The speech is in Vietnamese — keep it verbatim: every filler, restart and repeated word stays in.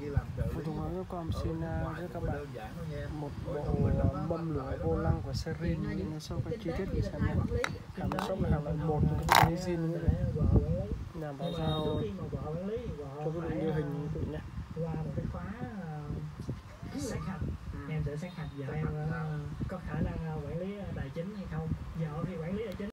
Phù thùng hóa cho con xin uh, cho các bạn một bộ mâm lửa vô lăng của Serin nó sau cái chi tiết của sản phẩm hàng shop là hàng loại một của các cái zin như này làm tại sao cho cái độ như hình như vậy nhé qua một cái khóa sát hạch em sẽ sát hạch vợ em có khả năng quản lý tài chính hay không, vợ thì quản lý tài chính